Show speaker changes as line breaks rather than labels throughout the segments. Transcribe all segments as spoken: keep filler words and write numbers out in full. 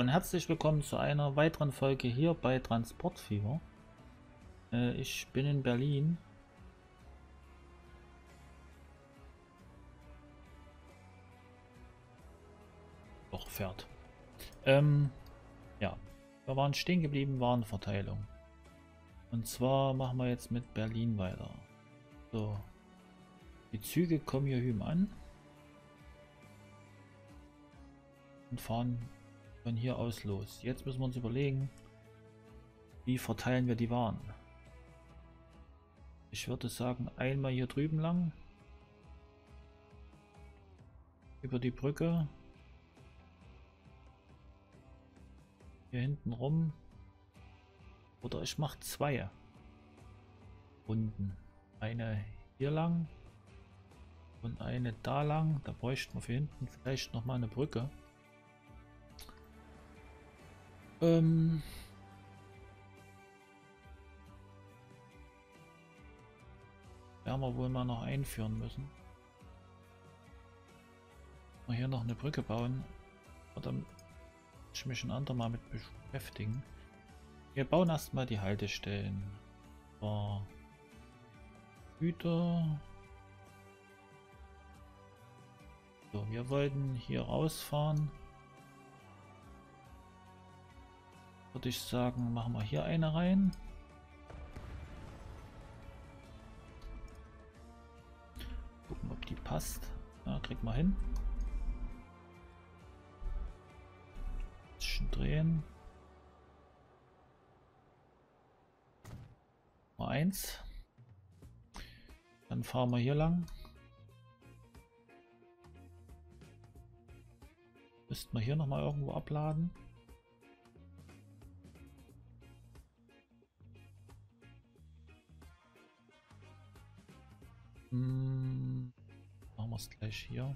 und herzlich willkommen zu einer weiteren Folge hier bei Transportfieber. Äh, ich bin in Berlin. Doch, fährt. Ähm, ja, wir waren stehen geblieben, Warenverteilung. Und zwar machen wir jetzt mit Berlin weiter. So, die Züge kommen hier hüben an und fahren von hier aus los. Jetzt müssen wir uns überlegen, wie verteilen wir die Waren. Ich würde sagen, einmal hier drüben lang, über die Brücke, hier hinten rum, oder ich mache zwei Runden. Eine hier lang und eine da lang. Da bräuchten wir für hinten vielleicht noch mal eine Brücke. Ähm werden wir wohl mal noch einführen müssen. Mal hier noch eine Brücke bauen. Und dann ich mich ein andermal mit beschäftigen. Wir bauen erstmal die Haltestellen. So. Güter. So, wir wollten hier rausfahren. Würde ich sagen, machen wir hier eine rein. Gucken, ob die passt. Ja, kriegt man hin. Bisschen drehen. Mal eins. Dann fahren wir hier lang. Müssten wir hier noch mal irgendwo abladen. Hm, machen wir es gleich hier.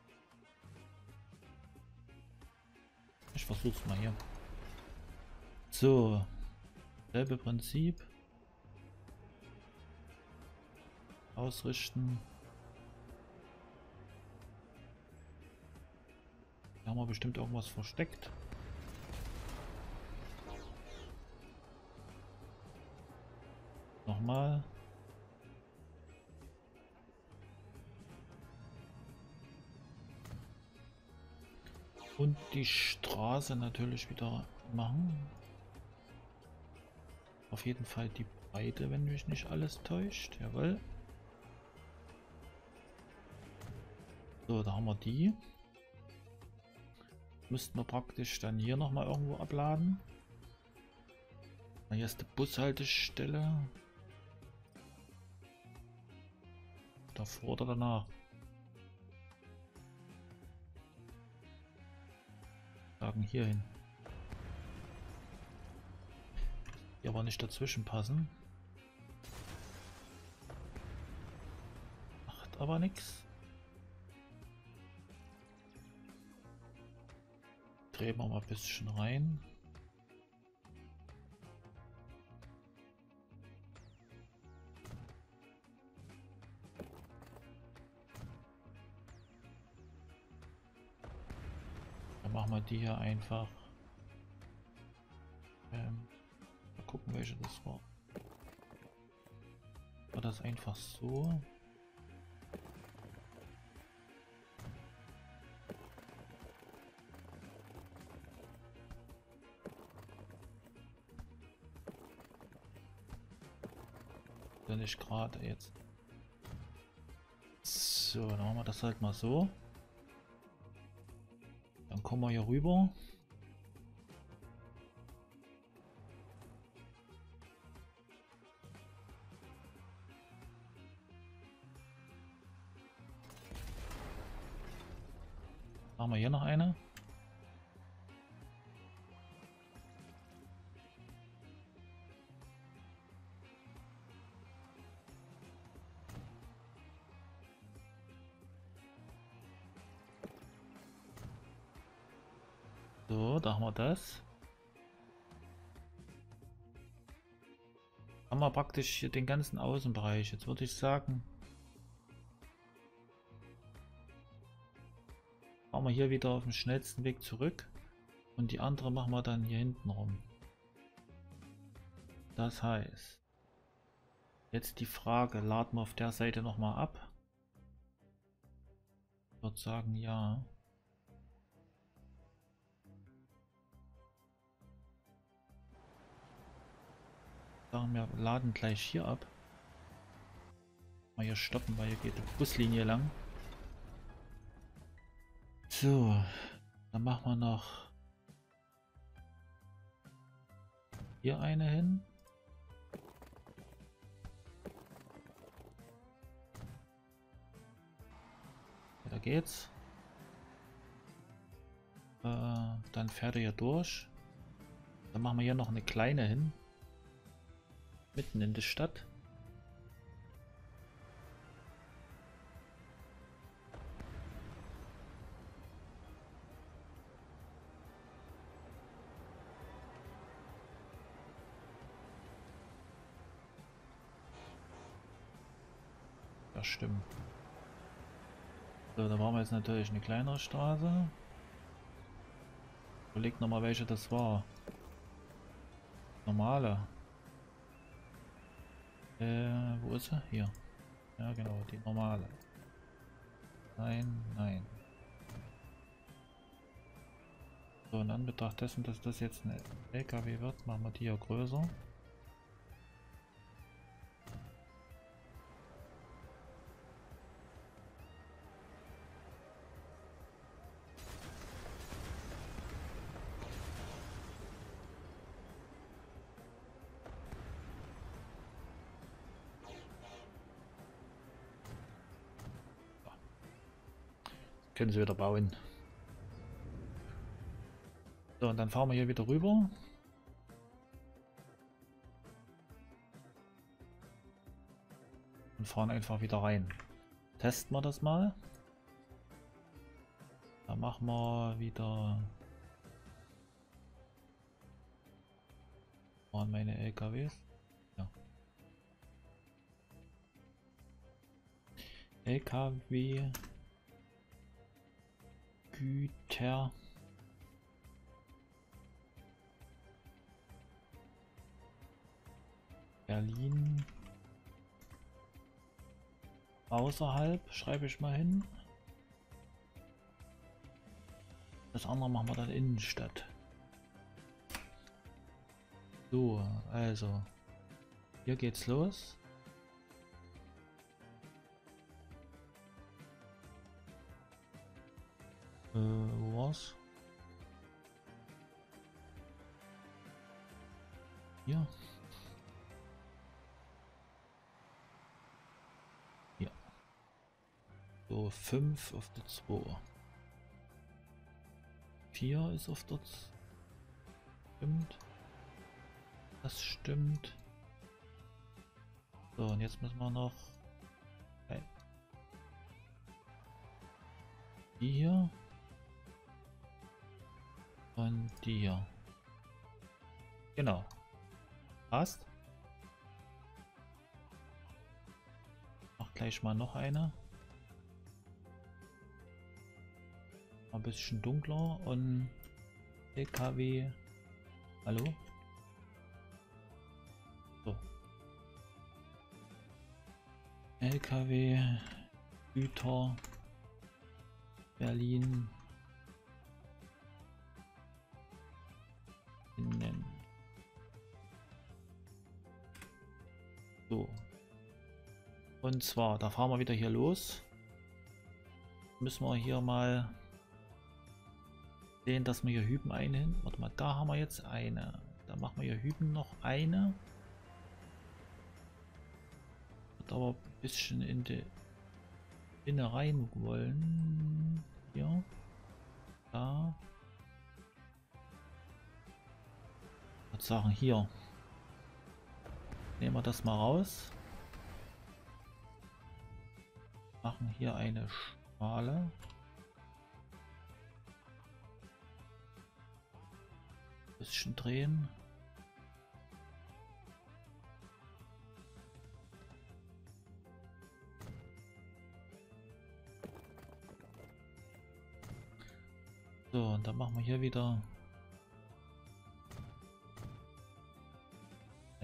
Ich versuch's mal hier. So, selbe Prinzip. Ausrichten. Da haben wir bestimmt irgendwas versteckt. Nochmal. Und die Straße natürlich wieder machen. Auf jeden Fall die Breite, wenn mich nicht alles täuscht. Jawohl. So, da haben wir die. Müssten wir praktisch dann hier noch mal irgendwo abladen. Hier ist die Bushaltestelle. Davor oder danach? Sagen hier hin. Hier aber nicht dazwischen passen. Macht aber nichts. Drehen wir mal ein bisschen rein. Dann machen wir die hier einfach. Ähm, mal gucken, welche das war. War das einfach so? Nicht gerade jetzt. So, dann machen wir das halt mal so. Dann kommen wir hier rüber. Machen wir hier noch eine. So, da haben wir das. Haben wir praktisch hier den ganzen Außenbereich. Jetzt würde ich sagen, fahren wir hier wieder auf dem schnellsten Weg zurück Und die andere machen wir dann hier hinten rum. Das heißt, jetzt die Frage, laden wir auf der Seite nochmal ab? Ich würde sagen, ja. Sagen wir, laden gleich hier ab. Mal hier stoppen, weil hier geht die Buslinie lang. So, dann machen wir noch hier eine hin. Da geht's. Äh, dann fährt er hier durch. Dann machen wir hier noch eine kleine hin. Mitten in der Stadt. Ja, stimmt. So, da waren wir jetzt natürlich eine kleinere Straße. Überlegt nochmal, welche das war. Normale. Äh, wo ist sie? Hier. Ja, genau, die normale. Nein, nein. So, in Anbetracht dessen, dass das jetzt ein L K W wird, machen wir die hier größer. Können sie wieder bauen. So, und dann fahren wir hier wieder rüber. Und fahren einfach wieder rein. Testen wir das mal. Da machen wir wieder... Waren meine L K Ws? Ja. L K W... Güter... Berlin... Außerhalb, schreibe ich mal hin. Das andere machen wir dann Innenstadt. So, also. Hier geht's los. Äh, wo war's? Hier. Hier. So, fünf auf der zwei. vier ist auf der stimmt. Das stimmt. So, und jetzt müssen wir noch okay. Die hier und die hier. Genau. Passt. Mach gleich mal noch eine. Ein bisschen dunkler und L K W. Hallo? So. L K W, Güter, Berlin. Innen. So. Und zwar, da fahren wir wieder hier los. Müssen wir hier mal sehen, dass wir hier Hüben eine. Warte mal, da haben wir jetzt eine. Da machen wir hier Hüben noch eine. Wird aber ein bisschen in die Inne rein wollen. Hier. Da. Ich würde sagen, hier. Nehmen wir das mal raus. Machen hier eine Schale. Bisschen drehen. So, und dann machen wir hier wieder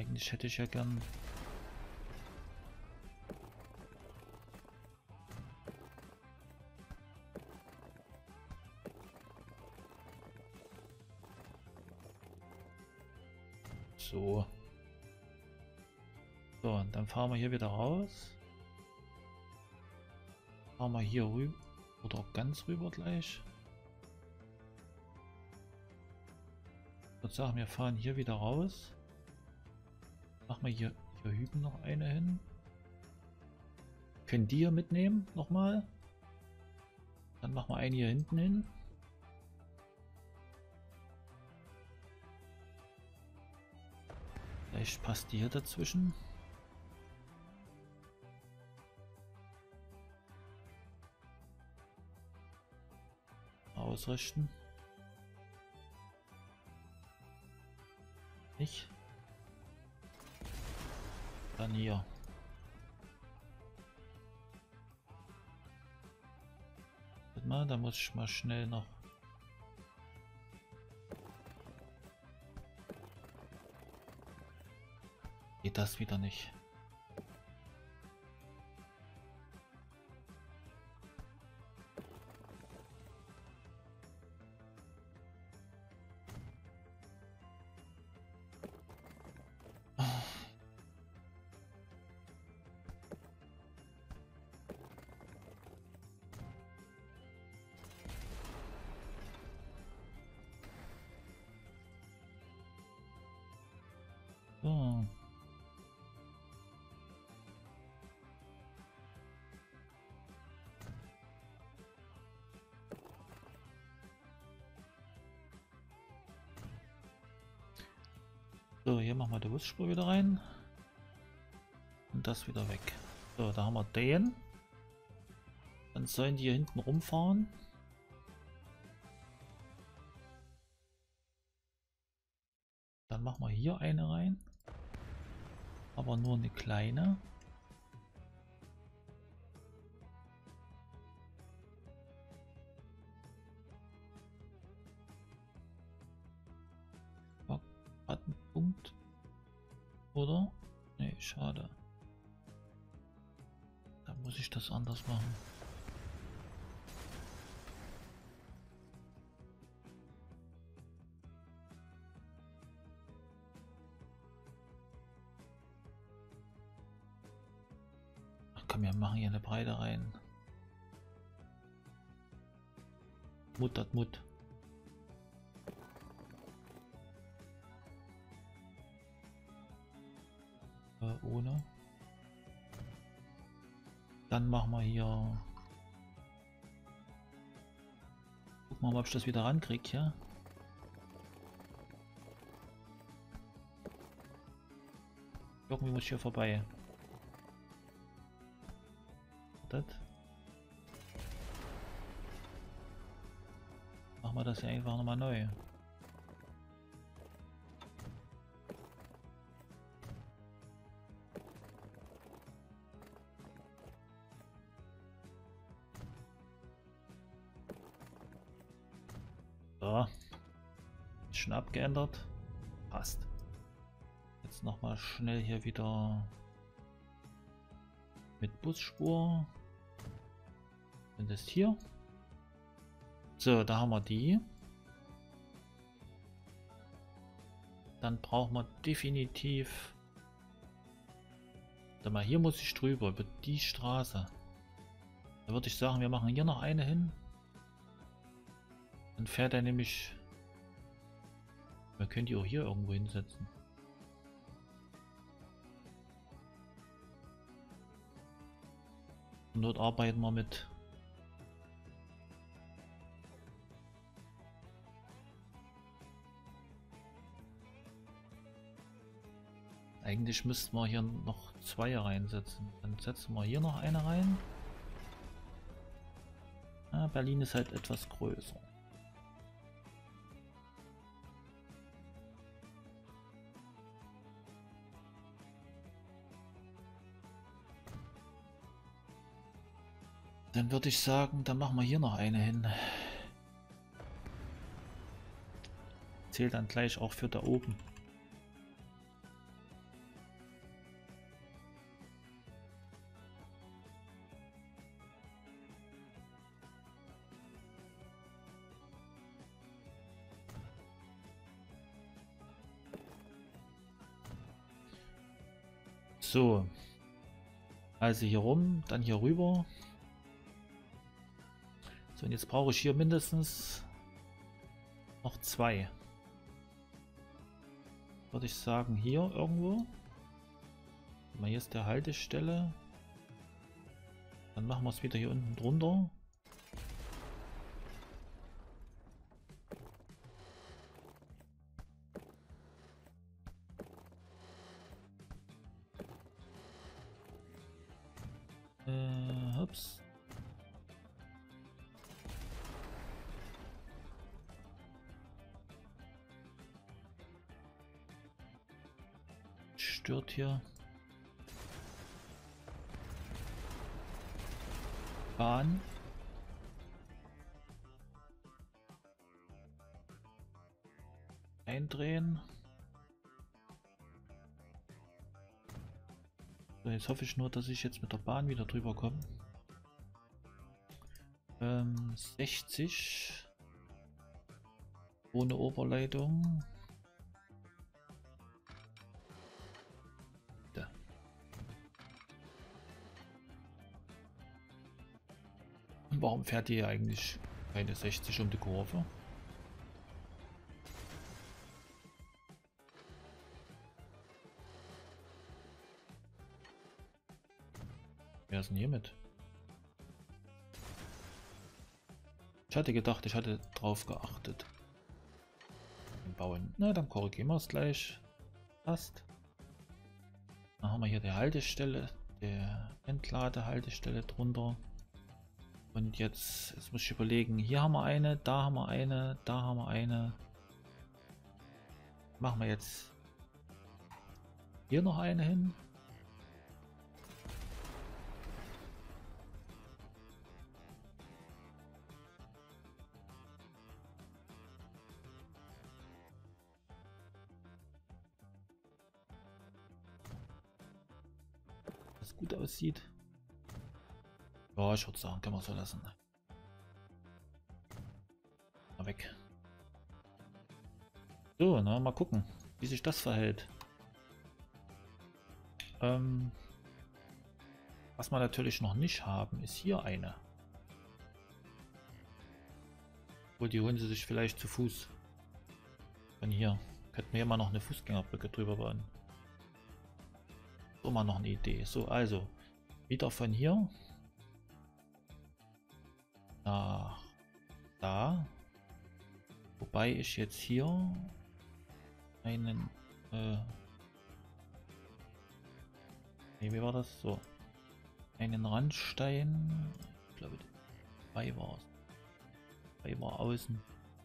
Eigentlich hätte ich ja gern... So. So, und dann fahren wir hier wieder raus. Fahren wir hier rüber. Oder ganz rüber gleich. Ich würde sagen, wir fahren hier wieder raus. Machen wir hier, hier hüben noch eine hin. Können die hier mitnehmen nochmal. Dann machen wir eine hier hinten hin. Vielleicht passt die hier dazwischen. Ausrichten. Nicht. Dann hier. Warte mal, da muss ich mal schnell noch. Geht das wieder nicht? So. So, hier machen wir die Busspur wieder rein. Und das wieder weg. So, da haben wir den. Dann sollen die hier hinten rumfahren. Dann machen wir hier eine rein. Aber nur eine kleine. Hat einen Punkt. Oder? Nee, schade. Da muss ich das anders machen. Ach komm, wir machen hier eine Breite rein. Mut hat Mut. Ohne. Dann machen wir hier. Gucken wir mal, ob ich das wieder rankriege, ja. Irgendwie muss ich hier vorbei. Das. Machen wir das ja einfach nochmal neu. So. Schon abgeändert. Passt. Jetzt nochmal schnell hier wieder mit Busspur. Und das hier. So, da haben wir die. Dann brauchen wir definitiv. Warte mal, hier muss ich drüber, über die Straße. Da würde ich sagen, wir machen hier noch eine hin. Dann fährt er nämlich. Wir können die auch hier irgendwo hinsetzen. Und dort arbeiten wir mit. Eigentlich müssten wir hier noch zwei reinsetzen. Dann setzen wir hier noch eine rein. Ja, Berlin ist halt etwas größer. Dann würde ich sagen, dann machen wir hier noch eine hin. Zählt dann gleich auch für da oben. So. Also hier rum, dann hier rüber. So, und jetzt brauche ich hier mindestens noch zwei. Würde ich sagen, hier irgendwo. Mal hier ist der Haltestelle. Dann machen wir es wieder hier unten drunter. Äh, ups. Stört hier. Bahn. Eindrehen. So, jetzt hoffe ich nur, dass ich jetzt mit der Bahn wieder drüber komme. Ähm, sechzig. Ohne Oberleitung. Da. Und warum fährt die eigentlich keine sechzig um die Kurve? Wer ist denn hier mit? Ich hatte gedacht, ich hatte drauf geachtet. Bauen. Na, dann korrigieren wir es gleich. Passt. Dann haben wir hier die Haltestelle, der Entladehaltestelle drunter. Und jetzt, jetzt muss ich überlegen, hier haben wir eine, da haben wir eine, da haben wir eine. Machen wir jetzt hier noch eine hin. Was gut aussieht. Ja, ich würde sagen, können wir so lassen. Mal weg. So, na, mal gucken, wie sich das verhält. Ähm, was wir natürlich noch nicht haben, ist hier eine. Wo die holen sie sich vielleicht zu Fuß. Von hier. Könnten wir hier mal noch eine Fußgängerbrücke drüber bauen. So, mal noch eine Idee. So, also, wieder von hier nach da. Wobei ich jetzt hier einen, äh, nee, wie war das? So, einen Randstein, ich glaube, drei war es. drei war außen.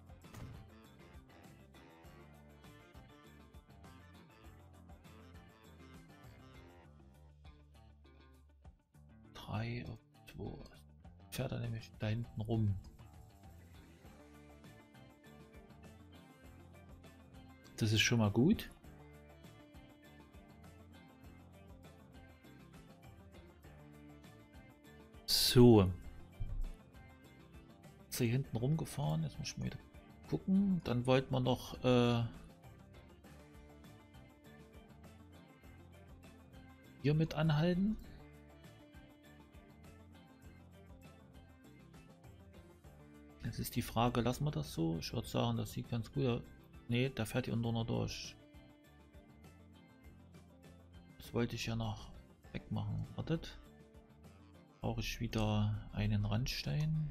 drei auf zwei. Fährt er nämlich da hinten rum. Das ist schon mal gut. So. Ist hier hinten rumgefahren. Jetzt muss ich mal wieder gucken. Dann wollten wir noch äh, hier mit anhalten. Jetzt ist die Frage, lassen wir das so? Ich würde sagen, das sieht ganz gut aus. Ne, da fährt die unter noch durch. Das wollte ich ja noch wegmachen. Wartet. Brauche ich wieder einen Randstein.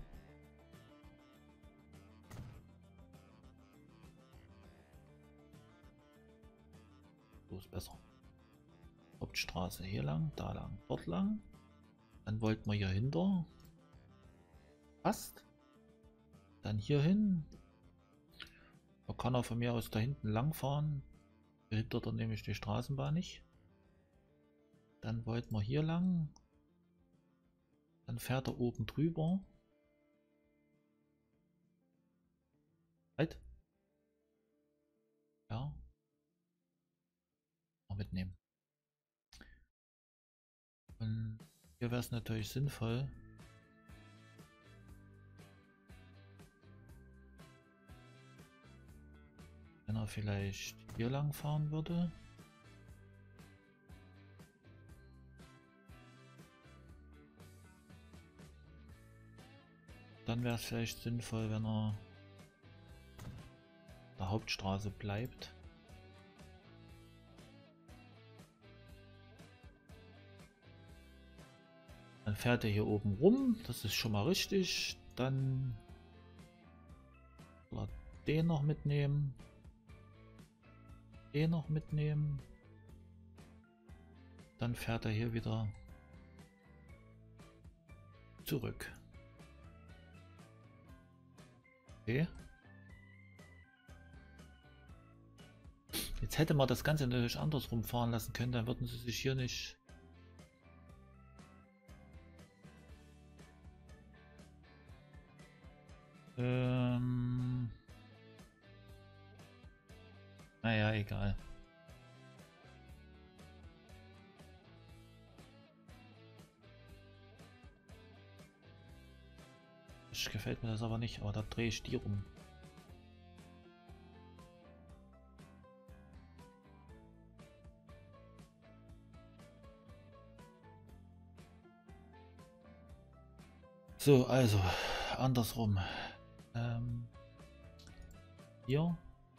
So ist besser. Hauptstraße hier lang, da lang, dort lang. Dann wollten wir hier hinter. Passt. Dann hier hin. Man kann auch von mir aus da hinten lang fahren. Hier hinter dann nämlich die Straßenbahn nicht. Dann wollten wir hier lang. Dann fährt er oben drüber. Halt. Ja. Mal mitnehmen. Und hier wäre es natürlich sinnvoll. Wenn er vielleicht hier lang fahren würde. Dann wäre es vielleicht sinnvoll, wenn er der Hauptstraße bleibt. Dann fährt er hier oben rum, das ist schon mal richtig. Dann den noch mitnehmen. Den noch mitnehmen. Dann fährt er hier wieder zurück. Okay. Jetzt hätte man das Ganze natürlich andersrum fahren lassen können, dann würden sie sich hier nicht ähm naja, egal. Das gefällt mir das aber nicht, aber da drehe ich die rum. So, also andersrum. Ähm, hier.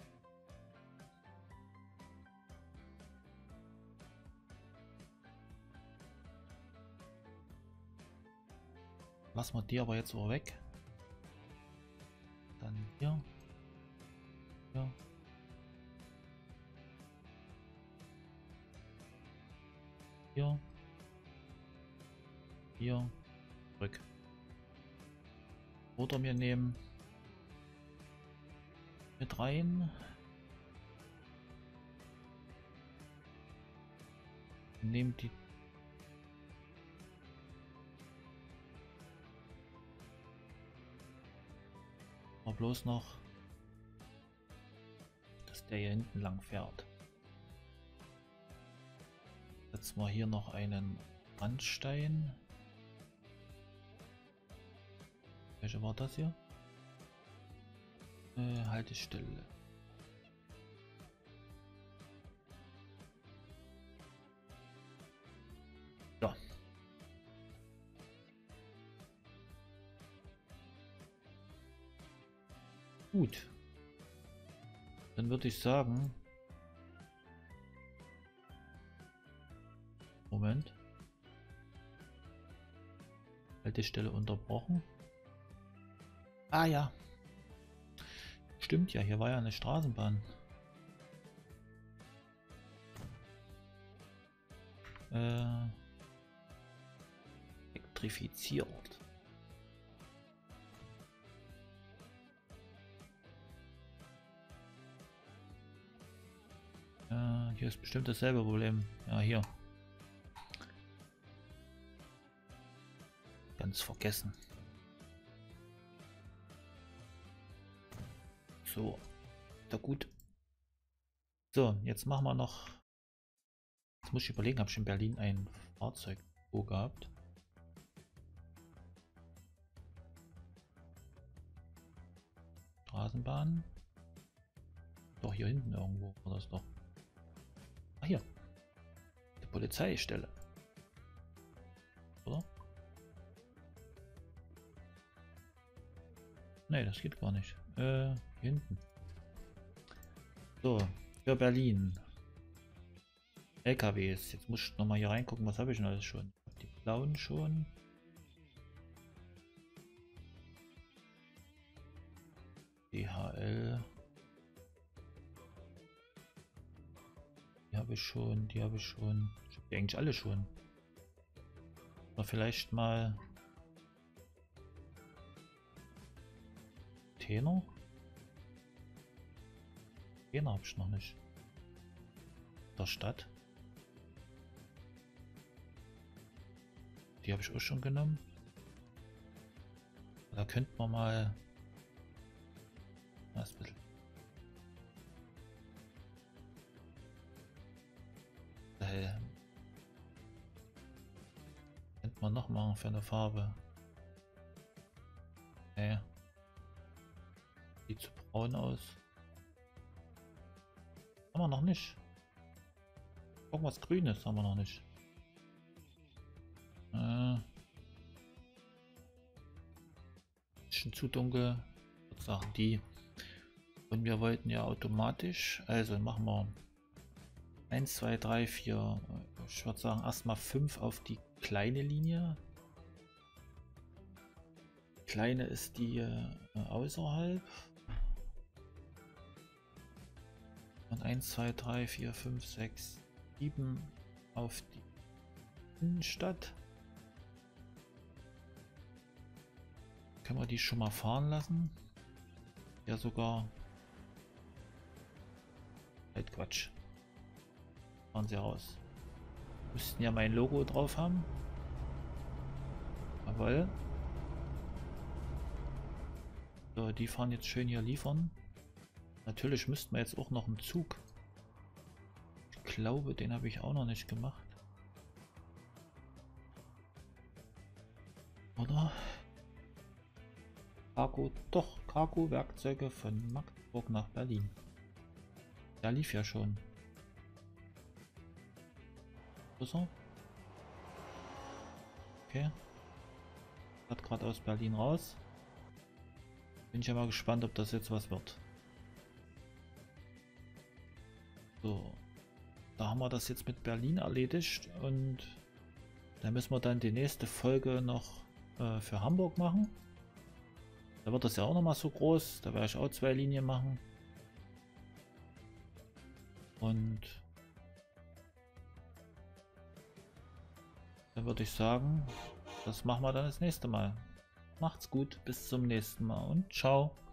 Lassen wir die aber jetzt so weg. Dann hier. Ja. Hier. Hier. Zurück. Oder wir nehmen mit rein. Nehmen die aber bloß noch, dass der hier hinten lang fährt. Setzen wir hier noch einen Randstein. Welche war das hier? Äh, Haltestelle. Ja. Gut. Dann würde ich sagen. Moment. Haltestelle unterbrochen. Ah ja. Stimmt ja, hier war ja eine Straßenbahn. Äh, elektrifiziert. Äh, hier ist bestimmt dasselbe Problem. Ja, hier. Ganz vergessen. So, da gut. So, jetzt machen wir noch. Jetzt muss ich überlegen, habe ich in Berlin ein Fahrzeug gehabt? Straßenbahn. Doch hier hinten irgendwo war das doch. Ah, hier. Die Polizeistelle. Oder? Ne, das geht gar nicht. Äh, hinten. So, für Berlin. L K Ws. Jetzt muss ich noch mal hier reingucken, was habe ich denn alles schon? Die blauen schon. D H L. Die habe ich schon, die habe ich schon. Ich habe die eigentlich alle schon. Oder vielleicht mal Tenor? Tenor habe ich noch nicht. Der Stadt. Die habe ich auch schon genommen. Da könnten wir mal. Das ist ein bisschen. Hell. Könnte man noch machen für eine Farbe. Nee. Sieht zu braun aus. Haben wir noch nicht. Irgendwas Grünes haben wir noch nicht. Äh, bisschen zu dunkel. Ich würde sagen die. Und wir wollten ja automatisch, also machen wir eins, zwei, drei, vier, ich würde sagen erstmal fünf auf die kleine Linie. Kleine ist die äh, außerhalb. Und eins, zwei, drei, vier, fünf, sechs, sieben auf die Innenstadt. Können wir die schon mal fahren lassen? Ja, sogar. Halt Quatsch. Fahren sie raus. Müssten ja mein Logo drauf haben. Jawohl. So, die fahren jetzt schön hier liefern. Natürlich müssten wir jetzt auch noch einen Zug. Ich glaube, den habe ich auch noch nicht gemacht. Oder? Cargo, doch, Cargo-Werkzeuge von Magdeburg nach Berlin. Der lief ja schon. Ist er? Okay. Hat gerade aus Berlin raus. Bin ich ja mal gespannt, ob das jetzt was wird. So. Da haben wir das jetzt mit Berlin erledigt und da müssen wir dann die nächste Folge noch äh, für Hamburg machen. Da wird das ja auch noch mal so groß. Da werde ich auch zwei Linien machen. Und dann würde ich sagen, das machen wir dann das nächste Mal. Macht's gut, bis zum nächsten Mal und ciao.